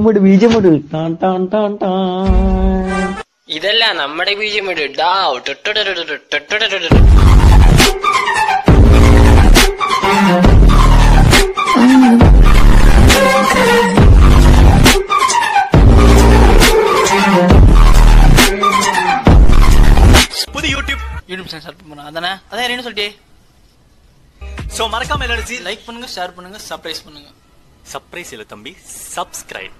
ബീജമിട് ടാൻ ടാൻ ടാൻ ടാൻ. ഇതല്ല നമ്മുടെ ബീജമിട് ഡാ. புது யூடியூப் ஸ்டார்ட் பண்ணலாம் அதானே? அதான் என்ன சொல்லிட்டே. சோ மறக்காம எல்லாரும் லைக் பண்ணுங்க, ஷேர் பண்ணுங்க, சர்ப்ரைஸ் பண்ணுங்க. சர்ப்ரைஸ் இல்ல தம்பி, subscribe.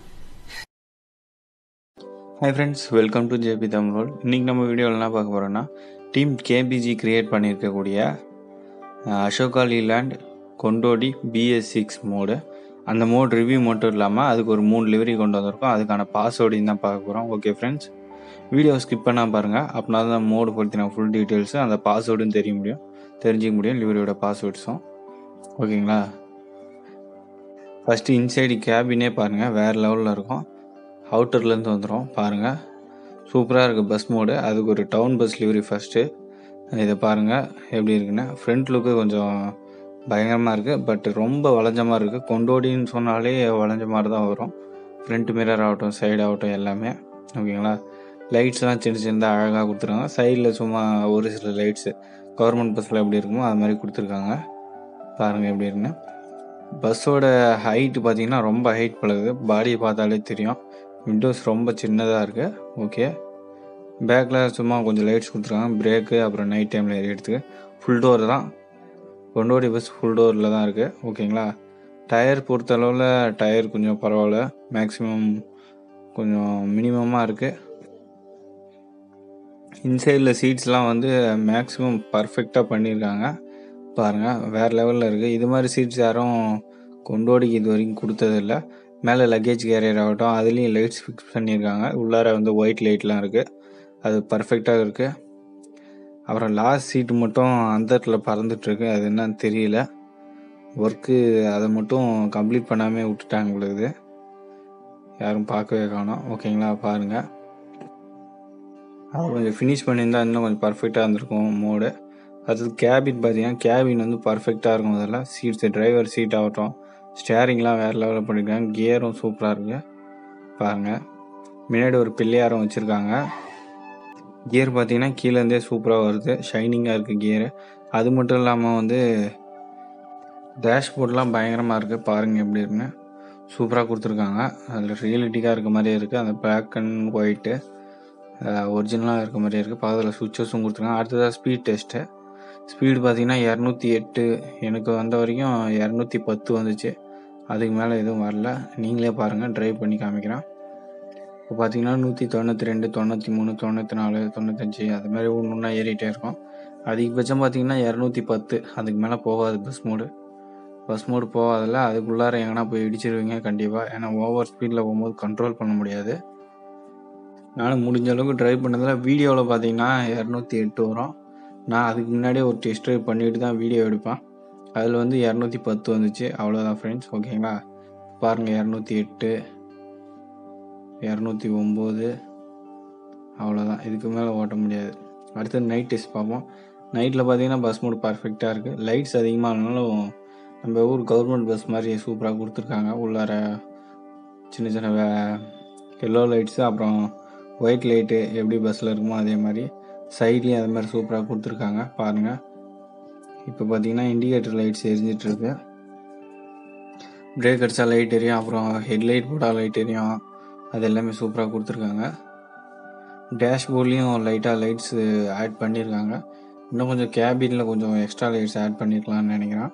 Hi friends, welcome to JP Tamil. இன்றைக்கி நம்ம வீடியோவில் என்ன பார்க்க போகிறோன்னா, டீம் கேபிஜி கிரியேட் பண்ணியிருக்கக்கூடிய அசோகா லீலாண்ட் கொண்டோடி BS6 மோடு. அந்த மோட் ரிவ்யூ மட்டும் இல்லாமல் அதுக்கு ஒரு 3 லிவரி கொண்டு வந்திருக்கோம். அதுக்கான பாஸ்வேர்டையும் தான் பார்க்க போகிறோம். ஓகே ஃப்ரெண்ட்ஸ், வீடியோ ஸ்கிப் பண்ணால் பாருங்கள். அப்படின்னா தான் மோடு பற்றின ஃபுல் டீட்டெயில்ஸு அந்த பாஸ்வேர்டும் தெரிஞ்சிக்க முடியும் லிவரியோட பாஸ்வேர்ட்ஸும். ஓகேங்களா? ஃபஸ்ட்டு இன்சைடு கேபினே பாருங்கள், வேறு லெவலில் இருக்கும். அவுட்டர்லேருந்து வந்துடும் பாருங்கள், சூப்பராக இருக்குது பஸ் மோடு. அதுக்கு ஒரு டவுன் பஸ் லிவரி ஃபஸ்ட்டு. இதை பாருங்கள் எப்படி இருக்குன்னு. ஃப்ரண்ட் லுக்கு கொஞ்சம் பயங்கரமாக இருக்குது, பட் ரொம்ப வளைஞ்ச மாதிரி இருக்குது. கொண்டோடின்னு சொன்னாலே வளைஞ்ச மாதிரி தான் வரும். ஃப்ரண்ட் மிரர் ஆகட்டும், சைடு ஆகட்டும், எல்லாமே. ஓகேங்களா? லைட்ஸ்லாம் சின்னதாக அழகாக கொடுத்துருக்காங்க. சைடில் சும்மா ஒரு சில லைட்ஸு கவர்மெண்ட் பஸ்ஸில் எப்படி இருக்குமோ அது மாதிரி கொடுத்துருக்காங்க. பாருங்கள் எப்படி இருக்குன்னு. பஸ்ஸோட ஹைட்டு பார்த்திங்கன்னா ரொம்ப ஹைட் பழகுது. பாடியை பார்த்தாலே தெரியும். விண்டோஸ் ரொம்ப சின்னதாக இருக்குது. ஓகே, பேக்கில் சும்மா கொஞ்சம் லைட்ஸ் கொடுத்துருக்காங்க. பிரேக்கு அப்புறம் நைட் டைமில் எரியறதுக்கு. ஃபுல் டோர் தான், கொண்டோடி பஸ் ஃபுல் டோரில் தான் இருக்குது. ஓகேங்களா? டயர் பொறுத்தளவில் டயர் கொஞ்சம் பரவாயில்ல, மேக்ஸிமம் கொஞ்சம் மினிமமாக இருக்குது. இன்சைடில் சீட்ஸ்லாம் வந்து மேக்ஸிமம் பர்ஃபெக்டாக பண்ணியிருக்காங்க. பாருங்கள், வேறு லெவலில் இருக்குது. இது மாதிரி சீட்ஸ் யாரும் கொண்டோடிக்கு இது வரைக்கும் கொடுத்ததில்லை. மேலே லக்கேஜ் கேரியர் ஆகட்டும், அதுலேயும் லைட்ஸ் ஃபிக்ஸ் பண்ணியிருக்காங்க. உள்ளார வந்து ஒயிட் லைட்லாம் இருக்குது, அது பர்ஃபெக்டாக இருக்குது. அப்புறம் லாஸ்ட் சீட்டு மட்டும் அந்தத்தில் பறந்துட்டுருக்கு, அது என்னன்னு தெரியல. ஒர்க்கு அதை மட்டும் கம்ப்ளீட் பண்ணாமல் விட்டுட்டாங்க உங்களுக்கு, யாரும் பார்க்கவே காணோம். ஓகேங்களா? பாருங்கள், அதை கொஞ்சம் ஃபினிஷ் பண்ணியிருந்தால் இன்னும் கொஞ்சம் பர்ஃபெக்டாக இருந்திருக்கும் மோடு. அடுத்தது கேபின் பார்த்தீங்கன்னா, கேபின் வந்து பர்ஃபெக்டாக இருக்கும். அதெல்லாம் சீட்ஸு, டிரைவர் சீட் ஆகட்டும், ஸ்டேரிங்லாம் வேறு லெவலில் பண்ணியிருக்காங்க. கியரும் சூப்பராக இருக்குது. பாருங்கள், முன்னாடி ஒரு பிள்ளையாரம் வச்சுருக்காங்க. கியர் பார்த்தீங்கன்னா கீழேருந்தே சூப்பராக வருது, ஷைனிங்காக இருக்குது கியரு. அது மட்டும் இல்லாமல் வந்து டேஷ்போர்ட்லாம் பயங்கரமாக இருக்குது. பாருங்கள் எப்படி இருக்குன்னு, சூப்பராக கொடுத்துருக்காங்க. அதில் ரியலிட்டிக்காக இருக்க மாதிரியே இருக்குது. அந்த பிளாக் அண்ட் ஒயிட்டு ஒரிஜினலாக இருக்க மாதிரியே இருக்குது. பக்கத்தில் சுவிட்சஸும் கொடுத்துருக்காங்க. அடுத்ததாக ஸ்பீட் டெஸ்ட்டு. ஸ்பீடு பார்த்தீங்கன்னா 208, எனக்கு வந்த வரைக்கும் 210 வந்துச்சு. அதுக்கு மேலே எதுவும் வரல. நீங்களே பாருங்கள், ட்ரைவ் பண்ணி காமிக்கிறேன். இப்போ பார்த்தீங்கன்னா 192, 93, 94, 95 அது மாதிரி ஒன்று ஏறிட்டே இருக்கும். அதிகபட்சம் பார்த்தீங்கன்னா 210, அதுக்கு மேலே போகாது பஸ் மோடு போகாதில்ல. அதுக்குள்ளார எங்கன்னா போய் இடிச்சிருவீங்க கண்டிப்பாக. ஏன்னா ஓவர் ஸ்பீடில் போகும்போது கண்ட்ரோல் பண்ண முடியாது. நானும் முடிஞ்ச அளவுக்கு ட்ரைவ் பண்ணதில் வீடியோவில் பார்த்தீங்கன்னா 208 வரும். நான் அதுக்கு முன்னாடியே ஒரு டெஸ்ட் ட்ரைவ் பண்ணிட்டு தான் வீடியோ எடுப்பேன். அதில் வந்து 210 வந்துச்சு. அவ்வளோதான் ஃப்ரெண்ட்ஸ். ஓகேங்களா? பாருங்கள், 208, 209, அவ்வளோதான். இதுக்கு மேலே ஓட்ட முடியாது. அடுத்து நைட் டெஸ்ட் பார்ப்போம். நைட்டில் பார்த்தீங்கன்னா பஸ் மோடு பர்ஃபெக்டாக இருக்குது. லைட்ஸ் அதிகமாக இருந்தாலும் நம்ம ஊர் கவர்மெண்ட் பஸ் மாதிரி சூப்பராக கொடுத்துருக்காங்க. உள்ளார சின்ன சின்ன எல்லோ லைட்ஸு, அப்புறம் ஒயிட் லைட்டு எப்படி பஸ்ஸில் இருக்குமோ அதே மாதிரி சைட்லேயும் அது மாதிரி சூப்பராக கொடுத்துருக்காங்க. பாருங்கள், இப்போ பார்த்தீங்கன்னா இண்டிகேட்டர் லைட்ஸ் எரிஞ்சிட்ருக்கு. பிரேக் அடித்தா லைட் எரியும், அப்புறம் ஹெட்லைட் போட்டால் லைட் எரியும். அது எல்லாமே சூப்பராக கொடுத்துருக்காங்க. டேஷ்போர்ட்லேயும் லைட்டாக லைட்ஸு ஆட் பண்ணியிருக்காங்க. இன்னும் கொஞ்சம் கேபினில் கொஞ்சம் எக்ஸ்ட்ரா லைட்ஸ் ஆட் பண்ணியிருக்கலாம்னு நினைக்கிறேன்.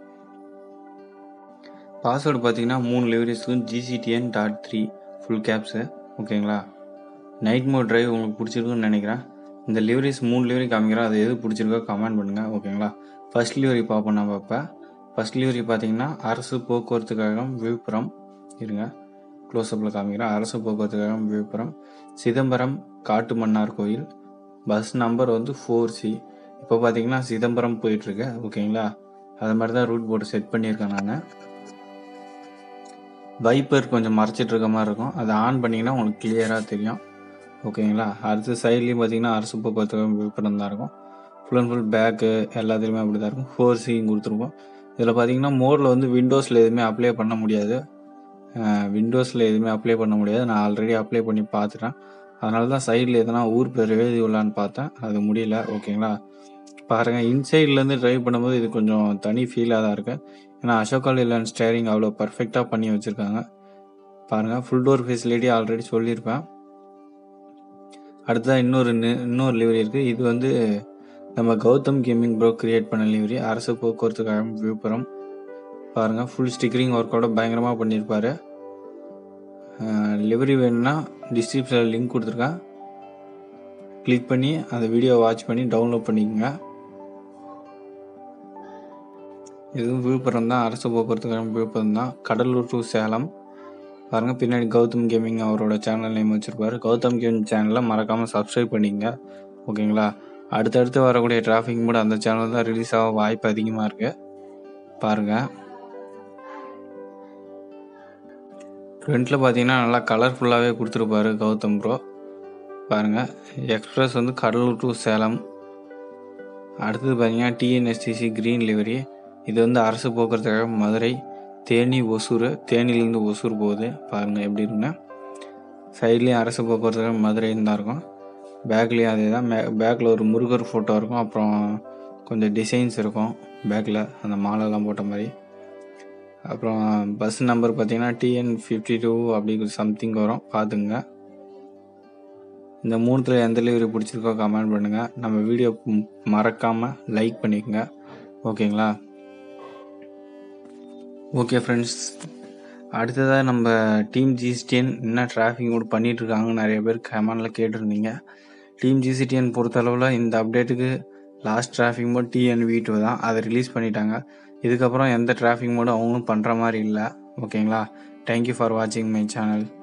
பாஸ்வேர்டு பார்த்தீங்கன்னா 3 லிவரிஸ்க்கும் GCTN.3 ஃபுல் கேப்ஸு. ஓகேங்களா? நைட் மோட் டிரைவ் உங்களுக்கு பிடிச்சிருக்குன்னு நினைக்கிறேன். இந்த லிவரிஸ் 3 லிவரி காமிக்கிறேன், அது எது பிடிச்சிருக்கோ கமெண்ட் பண்ணுங்கள். ஓகேங்களா? ஃபர்ஸ்ட் லிவரி பார்ப்போம் நம்ம. இப்போ ஃபர்ஸ்ட் லிவரி பார்த்தீங்கன்னா அரசு போக்குவரத்து கழகம் விழுப்புரம். இருங்க, க்ளோஸ்அப்பில் காமிக்கிறேன். அரசு போக்குவரத்து கழகம் விழுப்புரம், சிதம்பரம் காட்டு மன்னார் கோயில். பஸ் நம்பர் வந்து 4C. இப்போ பார்த்தீங்கன்னா சிதம்பரம் போயிட்டுருக்கு. ஓகேங்களா? அது மாதிரி தான் ரூட் போர்டு செட் பண்ணியிருக்கேன் நான். வைப்பர் கொஞ்சம் மறைச்சிட்டு இருக்க மாதிரி இருக்கும், அதை ஆன் பண்ணிங்கன்னா உங்களுக்கு கிளியராக தெரியும். ஓகேங்களா? அடுத்து சைட்லேயும் பார்த்தீங்கன்னா அரசு போக்குவரத்து விழுப்புரம் தான் இருக்கும். ஃபுல் அண்ட் ஃபுல் பேக்கு எல்லாத்துலேயுமே அப்படி தான் இருக்கும். 4C கொடுத்துருக்கோம். இதில் பார்த்தீங்கன்னா மோடில் வந்து விண்டோஸில் எதுவுமே அப்ளை பண்ண முடியாது. விண்டோஸில் எதுவுமே அப்ளை பண்ண முடியாது. நான் ஆல்ரெடி அப்ளை பண்ணி பார்த்துட்டேன். அதனால தான் சைடில் எதனா ஊர் பேர் எழுதி விடலான்னு பார்த்தேன், அது முடியல. ஓகேங்களா, பாருங்கள் இன்சைட்லேருந்து ட்ரைவ் பண்ணும்போது இது கொஞ்சம் தனி ஃபீலாக தான் இருக்குது. ஏன்னா அசோகா லேலண்ட் ஸ்டேரிங் அவ்வளோ பர்ஃபெக்டாக பண்ணி வச்சுருக்காங்க. பாருங்கள் ஃபுல் டோர் ஃபெசிலிட்டி ஆல்ரெடி சொல்லியிருப்பேன். அடுத்ததாக இன்னொரு லிவரி இருக்குது. இது வந்து நம்ம கௌதம் கேமிங் ப்ரோ கிரியேட் பண்ண லிவரி, அரசு போக்குவரத்து கழகம் விழுப்புரம். பாருங்கள் ஃபுல் ஸ்டிக்கரிங் ஒர்க்கோட பயங்கரமாக பண்ணியிருப்பார். லிவரி வேணும்னா டிஸ்கிரிப்ஷனில் லிங்க் கொடுத்துருக்கேன், கிளிக் பண்ணி அந்த வீடியோ வாட்ச் பண்ணி டவுன்லோட் பண்ணிக்கோங்க. இதுவும் விழுப்புரம் தான், அரசு போக்குவரத்து கழகம் விழுப்புரம் தான். கடலூர் டு சேலம். பாருங்கள் பின்னாடி கௌதம் கேமிங் அவரோட சேனல் நேம் வச்சுருப்பார். கௌதம் கேமிங் சேனலில் மறக்காமல் சப்ஸ்கிரைப் பண்ணிங்க. ஓகேங்களா, அடுத்தடுத்து வரக்கூடிய டிராஃபிக் கூட அந்த சேனல் தான் ரிலீஸ் ஆக வாய்ப்பு அதிகமாக இருக்குது. பாருங்கள் ஃப்ரண்ட்டில் பார்த்தீங்கன்னா நல்லா கலர்ஃபுல்லாகவே கொடுத்துருப்பாரு கௌதம் ப்ரோ. பாருங்கள் எக்ஸ்பிரஸ் வந்து கடலூர் டு சேலம். அடுத்தது பார்த்தீங்கன்னா டிஎன்எஸ்டிசி க்ரீன் லிவரி. இது வந்து அரசு போக்குவரத்து கழகம் மதுரை, தேனி, ஒசூர். தேனிலேருந்து ஒசூர் போகுது. பாருங்கள் எப்படி இருக்குங்க. சைட்லேயும் அரசு போக்குவரத்து கழகம் மதுரைன்னு தான் இருக்கும். பேக்லேயும் அதே தான். பேக்கில் ஒரு முருகர் ஃபோட்டோ இருக்கும், அப்புறம் கொஞ்சம் டிசைன்ஸ் இருக்கும் பேக்கில், அந்த மாலைலாம் போட்ட மாதிரி. அப்புறம் பஸ் நம்பர் பார்த்தீங்கன்னா TN52 அப்படி சம்திங் வரும், பார்த்துங்க. இந்த மூணுத்தில் எந்த லிவரி பிடிச்சிருக்கோ கமெண்ட் பண்ணுங்கள். நம்ம வீடியோ மறக்காமல் லைக் பண்ணிக்கோங்க. ஓகேங்களா, ஓகே ஃப்ரெண்ட்ஸ், அடுத்ததாக நம்ம டீம் GCTN என்ன டிராஃபிக் கூட பண்ணிகிட்ருக்காங்க நிறைய பேர் கமெண்டில் கேட்டிருந்தீங்க. டீம் GCTN பொறுத்தளவில் இந்த அப்டேட்டுக்கு லாஸ்ட் டிராஃபிக் மோட் TNV2 தான், அதை ரிலீஸ் பண்ணிட்டாங்க. இதுக்கப்புறம் எந்த டிராஃபிக் மோடும் அவங்களும் பண்ணுற மாதிரி இல்லை. ஓகேங்களா, தேங்க்யூ ஃபார் வாட்சிங் மை சேனல்.